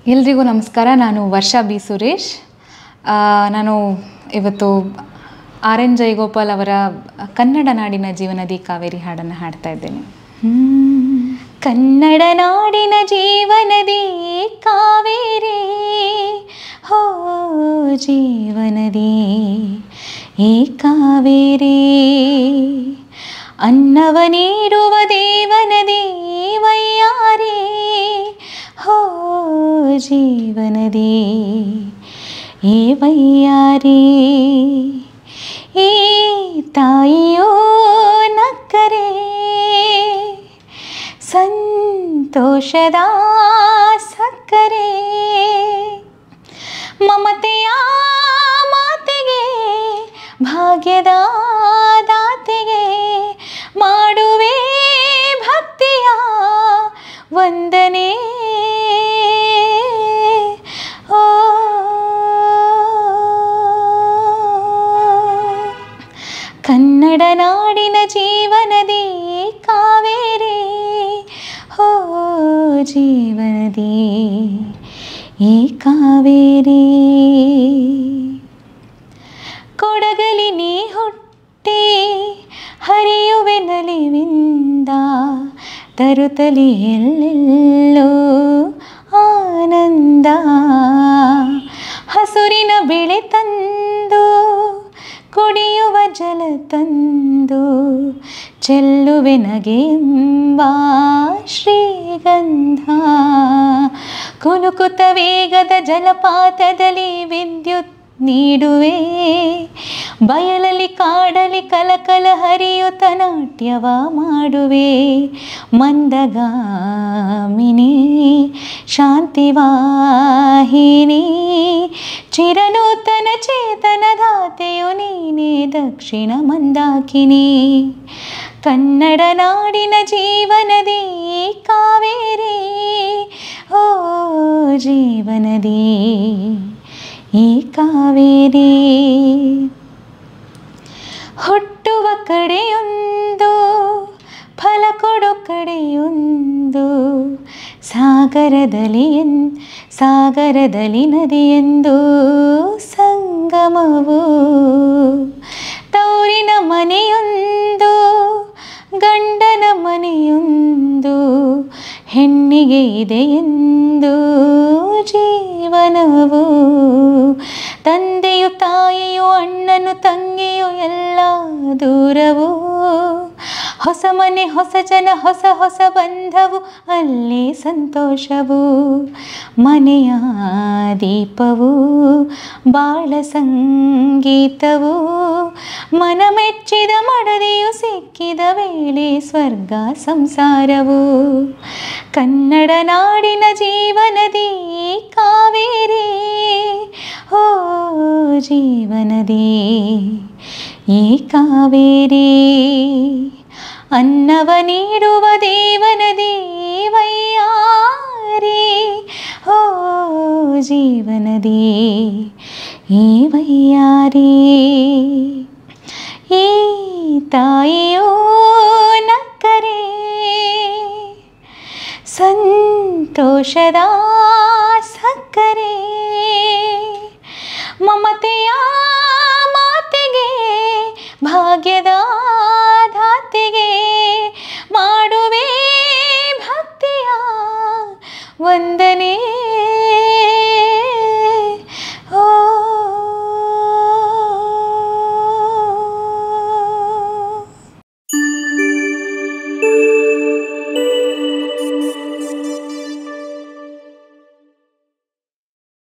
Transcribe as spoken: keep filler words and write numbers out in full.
ಎಲ್ರಿಗೂ ನಮಸ್ಕಾರ. ನಾನು ವರ್ಷಾ ಬಿ ಸುರೇಶ್. ನಾನು ಇವತ್ತು ಆರ್ ಎನ್ ಜಯಗೋಪಾಲ್ ಅವರ ಕನ್ನಡ ನಾಡಿನ ಜೀವನದಿ ಕಾವೇರಿ ಹಾಡನ್ನು ಹಾಡ್ತಾ ಇದ್ದೇನೆ. ಕನ್ನಡ ನಾಡಿನ ಜೀವನದಿ ಕಾವೇರಿ, ಹೋ ಜೀವನದಿ ಏ ಕಾವೇರಿ, ಅನ್ನವ ನೀಡುವ ದೇವನದಿ ವೈಯಾರಿ, ಹೋ ಜೀವನದಿ ಏ ವೈಯಾರಿ. ಈ ತಾಯಿಯೋ ನಕ್ಕರೆ ಸಂತೋಷದ ಸಕ್ಕರೆ, ಮಮತೆಯ ಮಾತೆಗೆ ಭಾಗ್ಯದ ದಾತೆಗೆ ಮಾಡುವೆ ಭಕ್ತಿಯ ವಂದನೆ. ಓ ಕನ್ನಡ ನಾಡಿನ ಜೀವನದಿ ಕಾವೇರಿ, ಹೋ ಜೀವನದಿ ಈ ಕಾವೇರಿ. ಕೊಡಗಲಿ ನೀ ಹುಟ್ಟಿ ಹರಿಯುವೆ ನಲಿವಿಂದ, ತರುತ್ತಲಿ ಎಲ್ಲೆಲ್ಲೋ ಆನಂದ. ಹಸುರಿನ ಬೆಳೆ ತಂದು ಕುಡಿಯುವ ಜಲ ತಂದು, ಚೆಲ್ಲುವೆ ನಗೆಯೆಂಬ ಶ್ರೀಗಂಧ. ಕುಲುಕುತ ವೇಗದ ಜಲಪಾತದಲ್ಲಿ ವಿದ್ಯುತ್ ನೀಡುವೆ, ಬಯಲಲ್ಲಿ ಕಾಡಲಿ ಕಲಕಲ ಹರಿಯುತ್ತ ನಾಟ್ಯವ ಮಾಡುವೆ. ಮಂದಗಾಮಿನಿ ಶಾಂತಿವಾಹಿನಿ, ಚಿರನೂತನ ಚೇತನ ದಾತೆಯು ನೀನೇ ದಕ್ಷಿಣ ಮಂದಾಕಿನಿ. ಕನ್ನಡ ನಾಡಿನ ಜೀವನದಿ ಕಾವೇರಿ, ಓ ಜೀವನದಿ ಈ ಕಾವೇರಿ. ಹುಟ್ಟುವ ಕಡೆಯೊಂದು ಫಲ ಕೊಡೋ ಕಡೆಯೊಂದು, ಸಾಗರದಲ್ಲಿ ಎನ್ ಸಾಗರದಲ್ಲಿ ನದಿಯೆಂದು ಸಂಗಮವು. ತೌರಿನ ಮನೆಯೊಂದು ಗಂಡನ ಮನೆಯೊಂದು, ಹೆಣ್ಣಿಗೆ ಇದೆಯೆಂದು ಜೀವನವು. ತಂದೆಯು ತಾಯಿಯು ಅಣ್ಣನು ತಂಗಿಯು ಎಲ್ಲ ದೂರವು, ಹೊಸ ಮನೆ ಹೊಸ ಜನ ಹೊಸ ಹೊಸ ಬಂಧವು, ಅಲ್ಲಿ ಸಂತೋಷವು. ಮನೆಯ ದೀಪವು ಬಾಳ ಸಂಗೀತವು, ಮನ ಮೆಚ್ಚಿದ ಮಡದಿಯು ಸಿಕ್ಕಿದ ವೇಳೆ ಸ್ವರ್ಗ ಸಂಸಾರವು. ಕನ್ನಡ ನಾಡಿನ ಜೀವನದಿ ಕಾವೇರಿ, ಓ ಜೀವನದಿ ಈ ಕಾವೇರಿ. ಅನ್ನವ ನೀಡುವ ದೇವನದಿ ವೈಯಾರಿ, ಓ ಜೀವನದಿ ಈ ವೈಯಾರಿ. ಈ ತಾಯಿಯೋ ನಕ್ಕರೆ ಸಂತೋಷದ